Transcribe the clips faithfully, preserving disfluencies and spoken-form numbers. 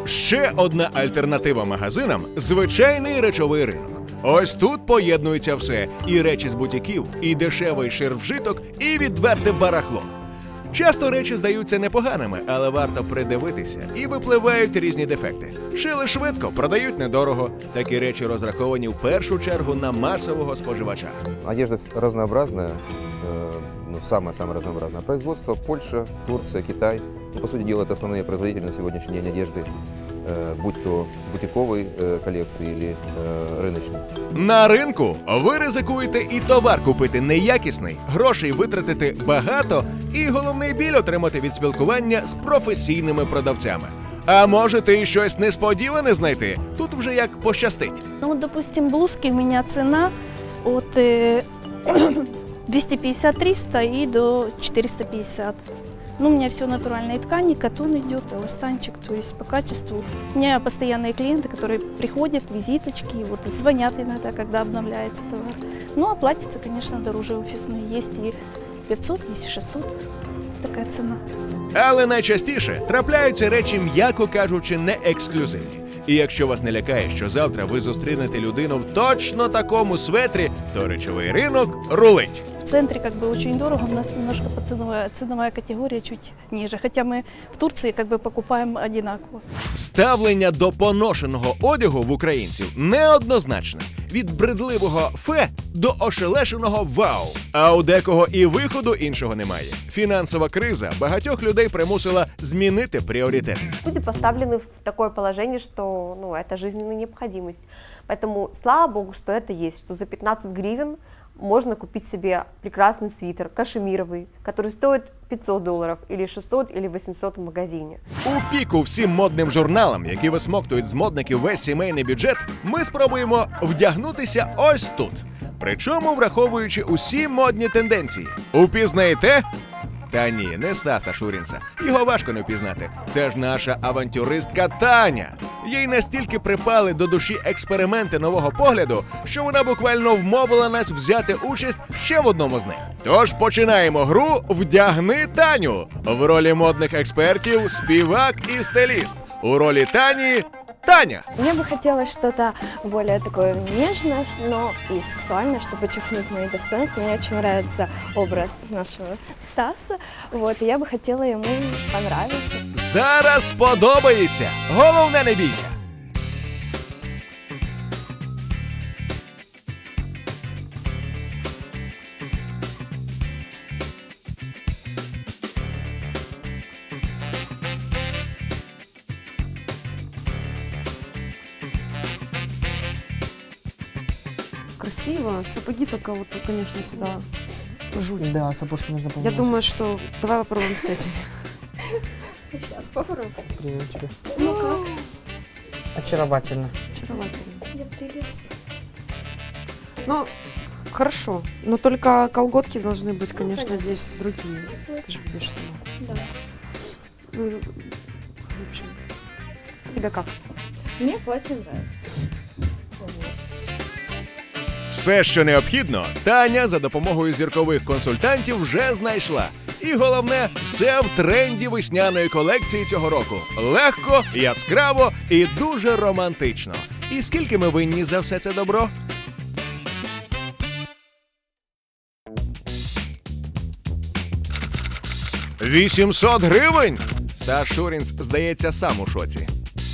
Ще одна альтернатива магазинам – звичайний речовий ринок. Ось тут поєднується все – і речі з бутіків, і дешевий ширвжиток, і відверте барахло. Часто речі здаються непоганими, але варто придивитися і випливають різні дефекти. Шили швидко, продають недорого. Такі речі розраховані в першу чергу на масового споживача. Одежда разнообразная, ну, самое-самое разнообразное. Производство Польша, Турция, Китай. Ну, по сути дела, это основные производители на сегодняшний день одежды, будь то бутиковой коллекции или рыночной. На ринку ви ризикуєте і товар купити неякісний, грошей витратити багато і головний біль отримати від спілкування з професійними продавцями. А можете і щось несподіване знайти, тут вже як пощастить. Ну, вот, допустим, блузки у меня цена от э, двести пятьдесят — триста и до четыреста пятьдесят. Ну, у меня все натуральные ткани, катон идет, эластанчик, то есть по качеству. У меня постоянные клиенты, которые приходят, визиточки, вот звонят иногда, когда обновляется товар. Ну, а платьица, конечно, дороже офисные, есть и пятьсот, есть и шестьсот, такая цена. Але найчастіше трапляються речі, м'яко кажучи, не ексклюзивні. І якщо вас не лякає, що завтра ви зустрінете людину в точно такому светрі, то речовий ринок рулить. В центре как бы очень дорого, у нас немножко ценовая, ценовая категория чуть ниже, хотя мы в Турции как бы покупаем одинаково. Ставлення до поношеного одягу в українців неоднозначне. Від бредливого «фе» до ошелешеного «вау». А у декого і виходу іншого немає. Фінансова криза багатьох людей примусила змінити пріоритети. Люди поставлены в такое положение, что ну, это жизненная необходимость. Поэтому слава богу, что это есть, что за пятнадцать гривен можно купить себе прекрасный свитер, кашемировый, который стоит пятьсот долларов, или шестьсот, или восемьсот в магазине. У піку всім модним журналам, які висмоктують з модників весь сімейний бюджет, ми спробуємо вдягнутися ось тут. Причому враховуючи усі модні тенденції. Упізнаєте? Та ні, не Стаса Шурінса. Його важко не впізнати. Це ж наша авантюристка Таня. Їй настільки припали до душі експерименти нового погляду, що вона буквально вмовила нас взяти участь ще в одному з них. Тож починаємо гру «Вдягни Таню». В ролі модних експертів співак і стиліст. У ролі Тані – Таня. Мне бы хотелось что-то более такое нежное, но и сексуальное, чтобы подчеркнуть мои достоинства. Мне очень нравится образ нашего Стаса, вот, и я бы хотела ему понравиться. Зараз сподобається. Головне, не бійся. Красиво. Сапоги только вот, конечно, сюда жуть. Да, сапожки нужно поменять. Я думаю, что давай попробуем с этим. Сейчас попробуем. Привет тебе. Ну как? Очаровательно. Очаровательно. Я прелестна. Ну, хорошо. Но только колготки должны быть, конечно, здесь другие. Ты же видишь сама. Да. Ну, в общем, тебе как? Мне платье нравится. Все, що необхідно, Таня за допомогою зіркових консультантів вже знайшла. І головне, все в тренді весняної колекції цього року. Легко, яскраво і дуже романтично. І скільки ми винні за все це добро? вісімсот гривень? Стас Шурінс, здається, сам у шоці.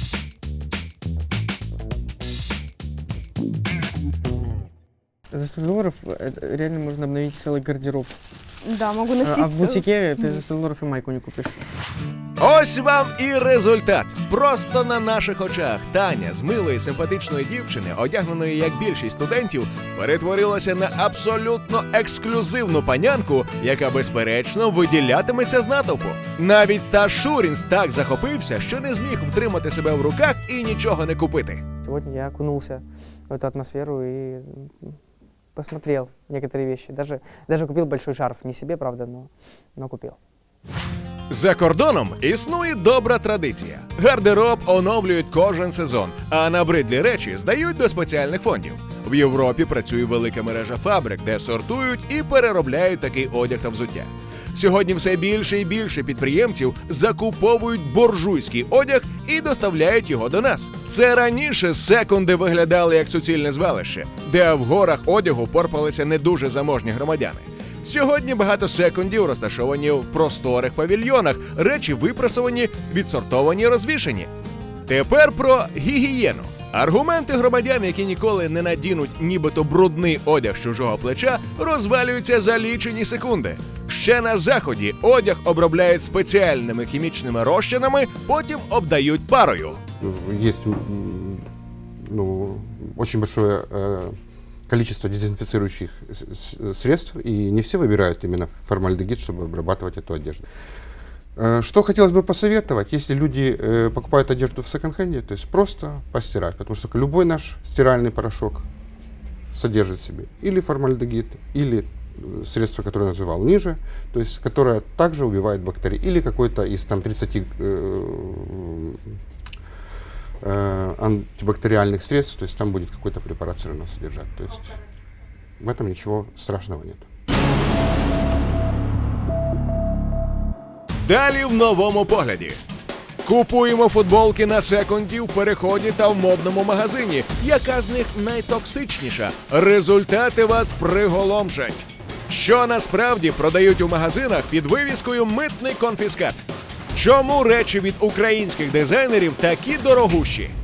За сто долларов реально можно обновить целый гардероб. Да, могу носить. А в бутике ты за сто долларов и майку не купишь. Ось вам і результат. Просто на наших очах Таня з милої, симпатичної дівчини, одягненої як більшість студентів, перетворилася на абсолютно ексклюзивну панянку, яка, безперечно, виділятиметься з натовпу. Навіть Стас Шурінс так захопився, що не зміг втримати себе в руках і нічого не купити. Сегодня я окунулся в эту атмосферу и посмотрел некоторые вещи. Даже, даже купил большой шарф. Не себе, правда, но, но купил. За кордоном існує добра традиція. Гардероб оновлюють кожен сезон, а набридлі речі здають до спеціальних фондів. В Європі працює велика мережа фабрик, де сортують і переробляють такий одяг та взуття. Сьогодні все більше і більше підприємців закуповують буржуйський одяг і доставляють його до нас. Це раніше секунди виглядали як суцільне звалище, де в горах одягу порпалися не дуже заможні громадяни. Сьогодні багато секундів розташовані в просторих павільйонах, речі випрасовані, відсортовані, розвішені. Тепер про гігієну. Аргументи громадян, які ніколи не надінуть нібито брудний одяг з чужого плеча, розвалюються за лічені секунди. Ще на Заході одяг обробляють спеціальними хімічними розчинами, потім обдають парою. Есть ну, очень большое э, количество дезинфицирующих средств, и не все выбирают именно формальдегид, чтобы обрабатывать эту одежду. Что хотелось бы посоветовать, если люди э, покупают одежду в секонд-хенде, то есть просто постирать, потому что любой наш стиральный порошок содержит в себе или формальдегид, или средство, которое я называл ниже, то есть которое также убивает бактерии, или какой-то из там тридцати э, э, антибактериальных средств, то есть там будет какой-то препарат все равно содержать. То есть в этом ничего страшного нет. Далі в новому погляді. Купуємо футболки на секунді в переході та в модному магазині. Яка з них найтоксичніша? Результати вас приголомшать. Що насправді продають у магазинах під вивіскою «Митний конфіскат»? Чому речі від українських дизайнерів такі дорогущі?